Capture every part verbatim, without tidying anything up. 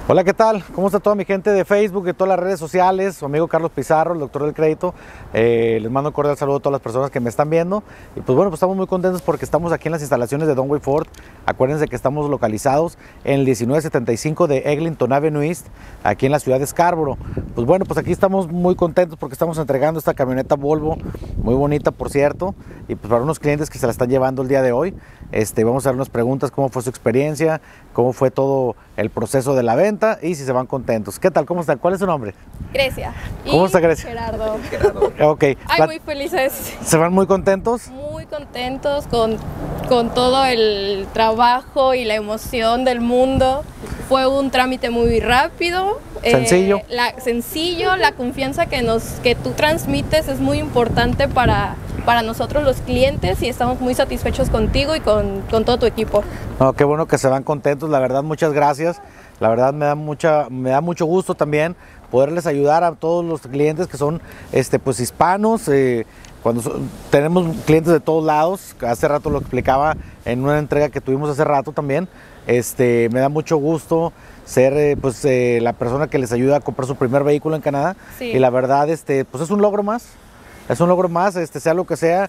Hola, ¿qué tal? ¿Cómo está toda mi gente de Facebook, de todas las redes sociales? Su amigo Carlos Pizarro, el doctor del crédito. Eh, les mando un cordial saludo a todas las personas que me están viendo. Y pues bueno, pues estamos muy contentos porque estamos aquí en las instalaciones de Donway Ford. Acuérdense que estamos localizados en el diecinueve setenta y cinco de Eglinton Avenue East, aquí en la ciudad de Scarborough. Pues bueno, pues aquí estamos muy contentos porque estamos entregando esta camioneta Volvo, muy bonita por cierto, y pues para unos clientes que se la están llevando el día de hoy. Este, vamos a hacer unas preguntas, cómo fue su experiencia, cómo fue todo el proceso de la venta y si se van contentos. ¿Qué tal? ¿Cómo están? ¿Cuál es su nombre? Grecia. ¿Cómo y está Grecia? Gerardo. Gerardo. Ok. Ay, muy felices. ¿Se van muy contentos? Muy contentos con, con todo el trabajo y la emoción del mundo. Fue un trámite muy rápido. Sencillo. Eh, la, sencillo, la confianza que, nos, que tú transmites es muy importante para, para nosotros los clientes y estamos muy satisfechos contigo y con, con todo tu equipo. No, qué bueno que se van contentos, la verdad muchas gracias. La verdad me da, mucha, me da mucho gusto también poderles ayudar a todos los clientes que son este, pues, hispanos. Eh, cuando so, tenemos clientes de todos lados, hace rato lo explicaba en una entrega que tuvimos hace rato también. Este, me da mucho gusto ser eh, pues, eh, la persona que les ayuda a comprar su primer vehículo en Canadá. Sí. Y la verdad este, pues es un logro más, es un logro más, este, sea lo que sea.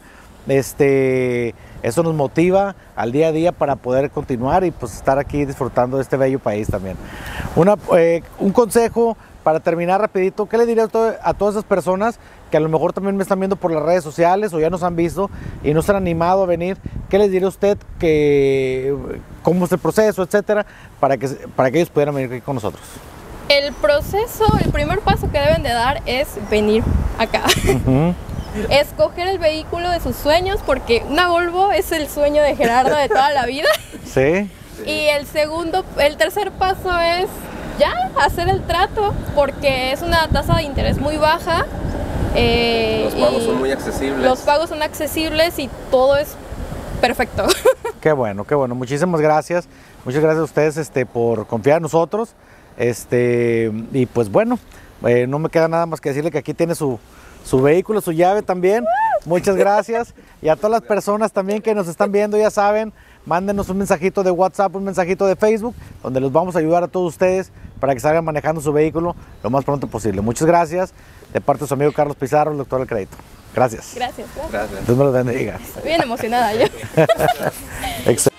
Este, eso nos motiva al día a día para poder continuar y pues estar aquí disfrutando de este bello país también. Una, eh, un consejo para terminar rapidito, ¿qué le diría a, todo, a todas esas personas que a lo mejor también me están viendo por las redes sociales o ya nos han visto y no se han animado a venir? ¿Qué les diría a usted que cómo es el proceso, etcétera, para que, para que ellos pudieran venir aquí con nosotros? El proceso, el primer paso que deben de dar es venir acá. Uh-huh. Escoger el vehículo de sus sueños, porque una Volvo es el sueño de Gerardo de toda la vida. Sí. Y el segundo, el tercer paso es ya hacer el trato, porque es una tasa de interés muy baja. Eh, los pagos son muy accesibles. Los pagos son accesibles y todo es perfecto. Qué bueno, qué bueno. Muchísimas gracias. Muchas gracias a ustedes este, por confiar en nosotros. Este, y pues bueno, eh, no me queda nada más que decirle que aquí tiene su... su vehículo, su llave también. Muchas gracias. Y a todas las personas también que nos están viendo, ya saben, mándenos un mensajito de WhatsApp, un mensajito de Facebook, donde los vamos a ayudar a todos ustedes para que salgan manejando su vehículo lo más pronto posible. Muchas gracias. De parte de su amigo Carlos Pizarro, el doctor del crédito. Gracias. Gracias. Gracias. Dios me los bendiga. Estoy bien emocionada yo. Excelente.